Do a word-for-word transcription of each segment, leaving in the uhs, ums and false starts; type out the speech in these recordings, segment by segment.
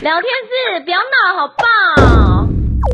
聊天室不要闹好爆。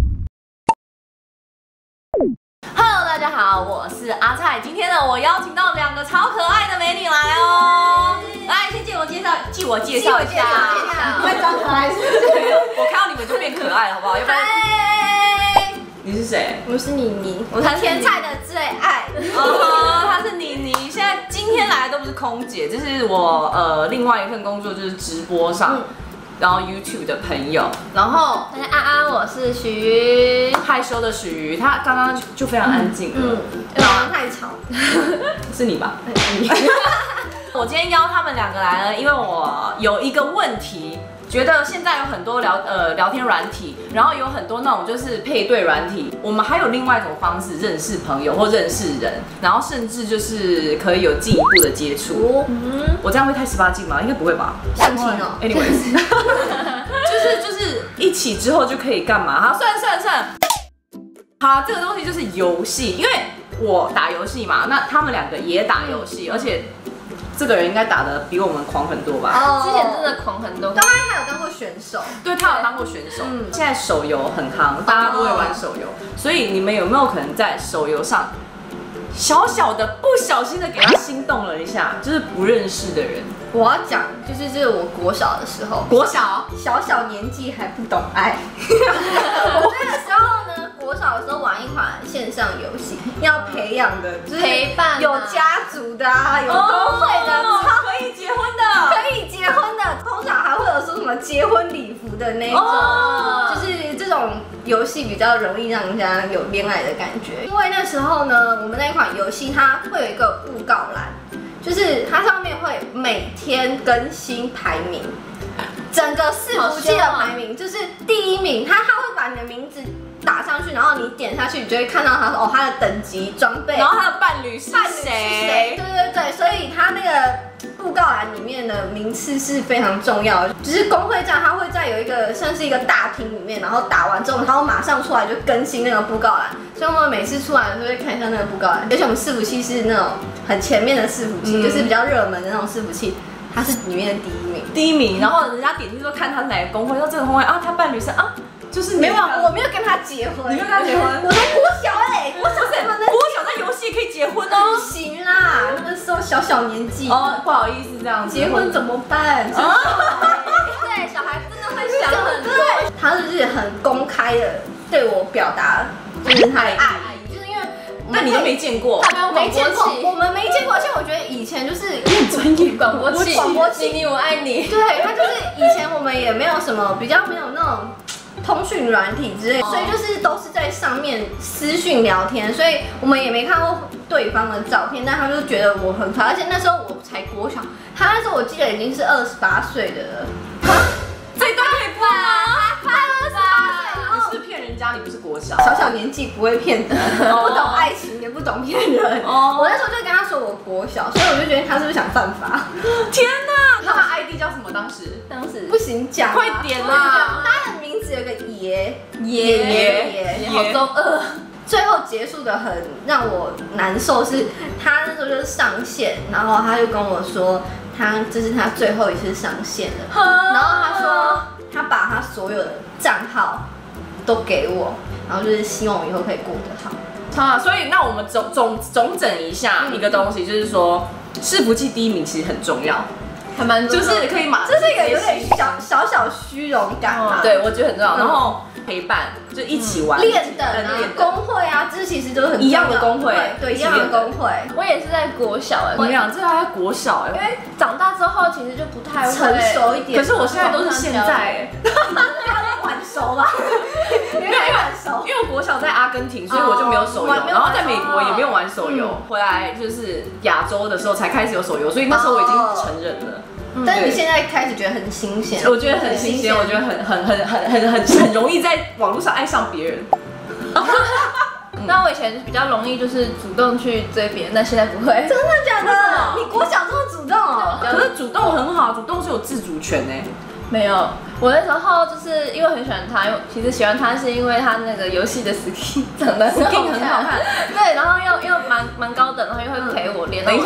Hello， 大家好，我是阿蔡。今天呢，我邀请到两个超可爱的美女来哦。来，先自我介绍，自我介绍一下。 你在装可爱是不是？ 我看到你们就变可爱了，好不好？要不然。你是谁？ 我是妮妮，我是甜菜的最爱。 哦，她是妮妮。现在今天来的都不是空姐，这是我呃另外一份工作，就是直播上。嗯，然后 YouTube 的朋友，然后大家安安，我是徐， 害羞的徐，他刚刚就非常安静了， 嗯，因为太吵， 是你吧？我今天邀他们两个来呢，因为我有一个问题，觉得现在有很多聊呃聊天软体，然后有很多那种就是配对软体，我们还有另外一种方式认识朋友或认识人，然后甚至就是可以有进一步的接触。嗯，我这样会太十八禁吗？应该不会吧？ 相亲哦 ，anyways， 就是就是一起之后就可以干嘛？好，算了算了算了，好，这个东西就是游戏，因为我打游戏嘛，那他们两个也打游戏，而且。这个人应该打得比我们狂很多吧？ 哦，之前真的狂很多。刚刚还有当过选手， 对他有当过选手。嗯，现在手游很夯，大家都会玩手游，所以你们有没有可能在手游上小小的不小心的给他心动了一下？就是不认识的人。 我要讲，就是这是我国小的时候， 国小小小年纪还不懂爱。我那个时候呢，国小的时候玩一款线上游戏，要培养的就是陪伴， 有家族的啊，有工会的， 超可以结婚的， 可以结婚的，通常还会有说什么结婚礼服的那种，就是这种游戏比较容易让人家有恋爱的感觉。因为那时候呢，我们那款游戏它会有一个布告栏。就是它上面会每天更新排名，整个伺服器的排名，就是第一名，它它会把你的名字打上去，然后你点下去，你就会看到它哦，它的等级、装备， 然后它的伴侣是谁？ 对对对，所以它那个布告栏里面的名次是非常重要的。只是工会战，它会在有一个像是一个大厅里面，然后打完之后，然后马上出来就更新那个布告栏。所以我们每次出来都会看一下那个布告栏，而且我们伺服器是那种很前面的伺服器，嗯、就是比较热门的那种伺服器，它是里面的第一名。 第一名，然后人家点进去说看他是哪个工会，说这个工会啊，他伴侣是啊，就是没有，我没有跟他结婚， 你没有跟他结婚， 我才国小哎、欸，国小怎么能？ 国小在游戏可以结婚哦？ 不行啦，那时候小小年纪哦，不好意思这样子， 结婚怎么办？对，小孩真的会想很多。他就是很公开的对我表达，就是他的爱。 但你都没见过， 没见过，我们没见过。而且我觉得以前就是很专业广播器， 广播器， 妮妮我爱你。 对，他就是以前我们也没有什么比较没有那种通讯软体之类，所以就是都是在上面私讯聊天，所以我们也没看过对方的照片，但他就觉得我很可爱。而且那时候我才国小，他那时候我记得已经是二十八岁的了。 这段可以播吗？ 他二十八岁，然后是骗人家，你不是国小， 小小年纪不会骗人，不懂爱情也不懂骗人。哦，我那时候就跟他说我国小，所以我就觉得他是不是想犯法？ 天哪！那他 I D 叫什么？当时当时不行讲， 快点啦！ 他的名字有个爷爷爷爷，好中二。最后结束的很让我难受，是他那时候就是上线，然后他就跟我说，他这是他最后一次上线了，然后他说他把他所有的账号都给我，然后就是希望我以后可以过得好。 啊，所以那我们总总总整一下一个东西，就是说伺服器第一名其实很重要。还蛮就是可以马， 这是一个有点小小小虚荣感嘛。 对，我觉得很重要。然后陪伴，就一起玩， 练的啊，工会啊，这其实都是很一样的工会， 对，一样的工会。 我也是在国小哎， 我们俩这还在国小哎， 因为长大之后其实就不太成熟一点。 可是我现在都是现在哎， 晚熟吧？ 没有晚熟，因为我国小在阿根廷，所以我就没有手游，然后在美国也没有玩手游，回来就是亚洲的时候才开始有手游，所以那时候我已经成人了。 但是你现在开始觉得很新鲜， 我觉得很新鲜，我觉得很很很很很很很容易在网络上爱上别人。 那我以前比较容易就是主动去追别人，但现在不会。 真的假的？你国小这么主动哦？ 可是主动很好，主动是有自主权哎。 没有，我那时候就是因为很喜欢他，其实喜欢他是因为他那个游戏的 skin 长得 skin 很好看， 对，然后又又蛮蛮高的，然后又会陪我练。 等一下，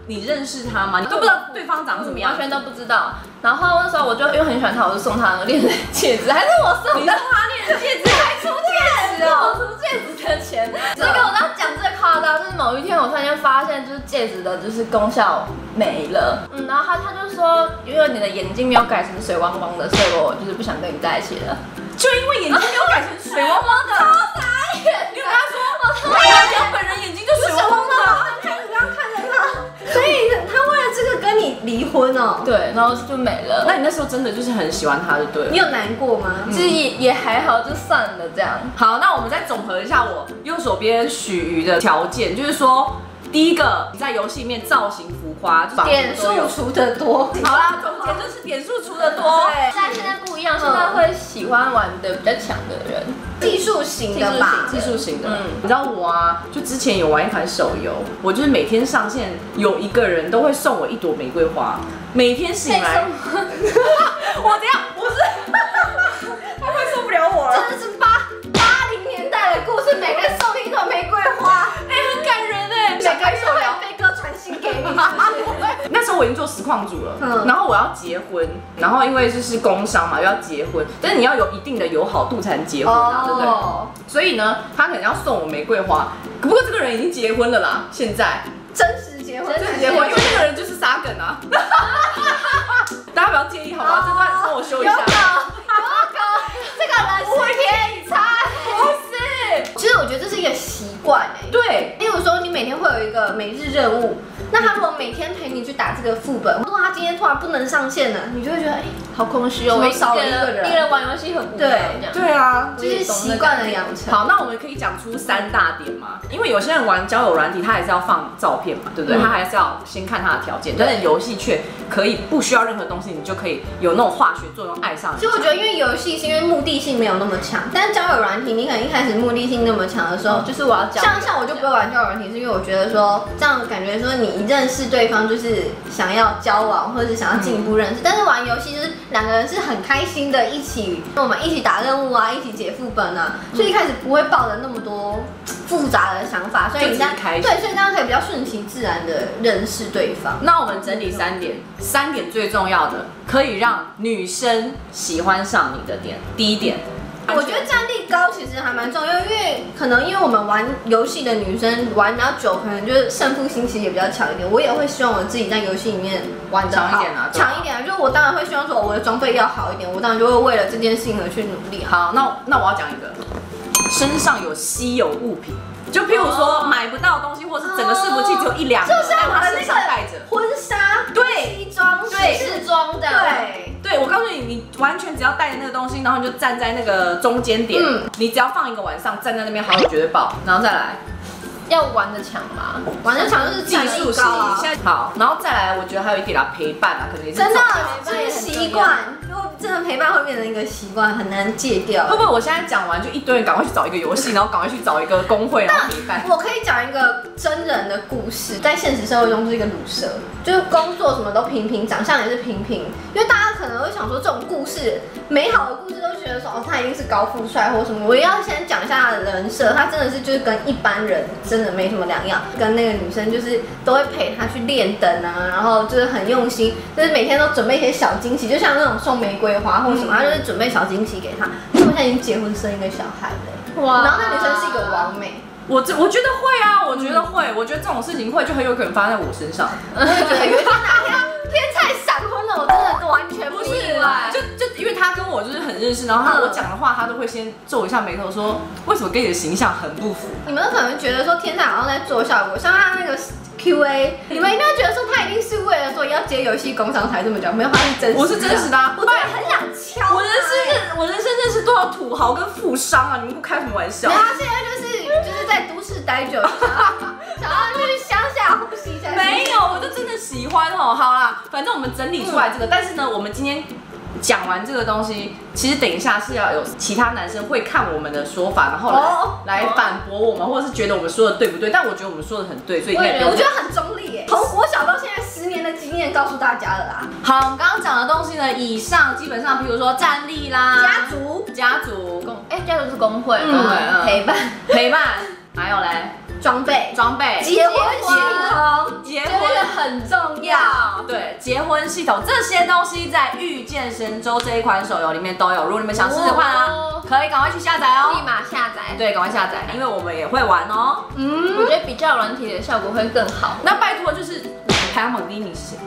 你认识他吗？你都不知道对方长什么样， 完全都不知道。然后那时候我就因为很喜欢他，我就送他那个恋人戒指，还是我送的。 你送他恋人戒指， 还出戒指哦，我出戒指的钱。这个我要讲最夸张，就是某一天我突然间发现，就是戒指的就是功效没了。嗯，然后他他就说，因为你的眼睛没有改成水汪汪的，所以我就是不想跟你在一起了。 就因为眼睛没有改成水汪汪的， 超傻眼！ 你有跟他说，我讲本人眼睛就水汪汪的， 开始这样看着他，所以他为了这个跟你离婚哦。 对，然后就没了。 那你那时候真的就是很喜欢他，就对了。 你有难过吗？ 其实也也还好，就算了这样。 好，那我们再总和一下我右手边许瑜的条件，就是说，第一个你在游戏里面造型浮夸，就是点数除得多。 好啦，总结就是点数除得多。 对， 但现在不一样，现在会喜欢玩的比较强的人， 技术型的吧， 技术型的。嗯，你知道我啊，就之前有玩一款手游，我就是每天上线有一个人都会送我一朵玫瑰花，每天醒来，我这样不是，他快受不了我了。 真的是八八零年代的故事，每个人送你一朵玫瑰花， 哎，很感人哎， 每个月会飞哥传信给你，是不是？ 那时候我已经做实况主了， 嗯然后我要结婚，然后因为就是工商嘛，又要结婚，但是你要有一定的友好度才能结婚啊，对不对？所以呢，他可能要送我玫瑰花，不过这个人已经结婚了啦，现在真实结婚， 真实结婚，因为那个人就是沙梗啊，大家不要介意好吗？这段帮我修一下。 有狗，有狗，这个人是天才， 不是， 其实我觉得这是一个习惯哎。 对， 例如说，你每天会有一个每日任务，那他如果每天陪你去打这个副本，如果他今天突然不能上线了，你就会觉得哎， 好空虚哦， 我少了一个人， 一个人玩游戏很无聊这样。 对啊， 就是习惯的养成。 好，那我们可以讲出三大点嘛？因为有些人玩交友软体，他还是要放照片嘛，对不对？他还是要先看他的条件，但是游戏却可以不需要任何东西，你就可以有那种化学作用，爱上人。 其实我觉得，因为游戏是因为目的性没有那么强，但是交友软体，你可能一开始目的性那么强的时候， 就是我要讲， 像像我就不会玩交友软体，是因为我觉得说这样感觉说你一认识对方就是想要交往，或者是想要进一步认识，但是玩游戏就是两个人是很开心的，一起我们一起打任务啊，一起解副本啊，所以一开始不会抱着那么多复杂的想法，所以你这样对，所以这样可以比较顺其自然的认识对方。 那我们整理三点，三点最重要的，可以让女生喜欢上你的点。第一点， 我觉得战力高其实还蛮重要，因为可能因为我们玩游戏的女生玩比较久，可能就是胜负心其实也比较强一点。我也会希望我自己在游戏里面玩得好， 强一点啊， 强一点啊。就是我当然会希望说我的装备要好一点，我当然就会为了这件事情而去努力。 好，那那我要讲一个，身上有稀有物品。就譬如说买不到东西，或是整个伺服器只有一两个， 就像我的那个带着婚纱、 对西装、 对试装的，对对，我告诉你，你完全只要带着那个东西，然后你就站在那个中间点，嗯，你只要放一个晚上站在那边，好友绝对爆，然后再来。 要玩的强嘛， 玩的强就是技术型，现在好，然后再来，我觉得还有一点啦，陪伴啊，可能也是真的就是习惯，如果真的陪伴会变成一个习惯，很难戒掉。 会不会我现在讲完就一堆人赶快去找一个游戏，然后赶快去找一个工会，然后陪伴？ 我可以讲一个真人的故事，在现实社会中就是一个鲁蛇，就是工作什么都平平，长相也是平平，因为大家可能会想说这种故事，美好的故事都觉得说哦，他一定是高富帅或什么。我也要先讲一下他的人设，他真的是就是跟一般人真的没什么两样，跟那个女生就是都会陪他去练灯啊，然后就是很用心，就是每天都准备一些小惊喜，就像那种送玫瑰花或什么，他就是准备小惊喜给他。他们现在已经结婚生一个小孩了，哇！然后那女生是一个完美。 我这我觉得会啊，我觉得会，我觉得这种事情会就很有可能发生在我身上。 我也觉得有一天哪天天才闪婚了，我真的完全不意外。 就就因为他跟我就是很认识，然后他我讲的话，他都会先皱一下眉头说，为什么跟你的形象很不符？ 你们可能觉得说天才好像在做效果，像他那个 Q A， 你们一定会觉得说他一定是为了说要接游戏工商才这么讲，没有，他是真实的。 我是真实的啊， 我真的很想敲。 我人生认我人生认识多少土豪跟富商啊！你们不开什么玩笑？ 然后他现在就是就是在都市待久，想要去乡下呼吸一下。 没有，我就真的喜欢哦。好啦，反正我们整理出来这个，但是呢，我们今天讲完这个东西，其实等一下是要有其他男生会看我们的说法，然后来、哦、来反驳我们，或者是觉得我们说的对不对？但我觉得我们说的很对，所以应该我觉得很中立耶。从国小到现在十年的经验告诉大家了啦。 好，我们刚刚讲的东西呢，以上基本上，比如说战力啦、 家族、 家族、 工，哎，家族是工会， 嗯， 陪伴、 陪伴，还有嘞。 装备、 装备、 结婚系统、 结这个婚。 很重要。 对，结婚系统这些东西在《御剑神州》这一款手游里面都有。如果你们想试试看啊， 哦可以赶快去下载哦， 立马下载。 对，赶快下载，因为我们也会玩哦。 嗯， 我觉得比较软体的效果会更好。 那拜托，就是排行榜第一名是谁？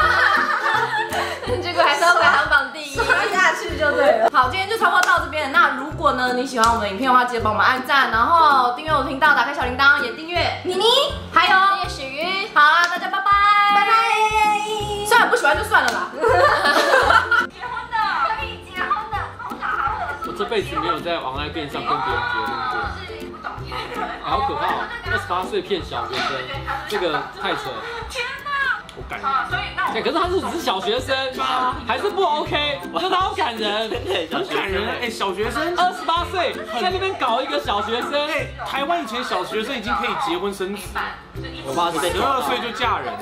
结果还是要排行榜第一。 刷下去就对了。 好，今天就差不多到这边。那如果呢你喜欢我们的影片的话，记得帮我们按赞，然后订阅我的频道，打开小铃铛，也订阅妮妮， 还有谢谢许瑜， 好啦，大家拜拜， 拜拜。 虽然不喜欢就算了啦。 结婚的，可以结婚的，通常还会有我这辈子没有在网爱店上跟别人结婚过，哎好可怕哦！二十八岁骗小学生，这个太扯了。 我感哎，可是他是只是小学生，还是不 OK？我觉得他好感人， 很感人哎，小学生二十八岁在那边搞一个小学生， 哎，台湾以前小学生已经可以结婚生子， 我爸是被十二岁就嫁人了。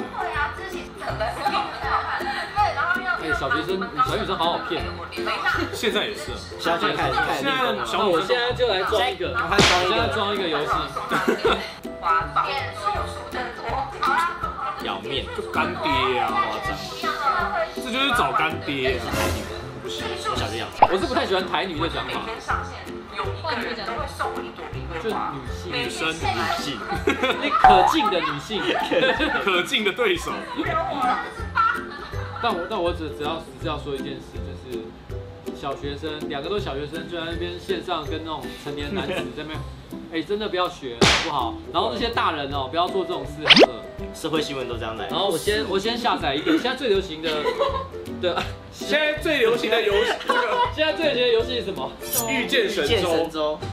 哎，小学生小女生好好骗哦。 现在也是， 现在开始看现在的那小女生我现在就来装一个，我现在装一个游戏。 咬面就干爹啊，这就是找干爹。不行，我小心养。 我是不太喜欢台女的讲法，就女性、 女生、女性， 那可敬的女性， 可敬的对手。 但我但我只只要只是要说一件事，就是小学生两个都小学生，就在那边线上跟那种成年男子在那边，哎，真的不要学，好不好？然后那些大人哦，不要做这种事，好了。 社会新闻都这样来。 然后我先我先下载一个，现在最流行的，对， 现在最流行的游戏，这个现在最流行的游戏是什么？ 御剑神州。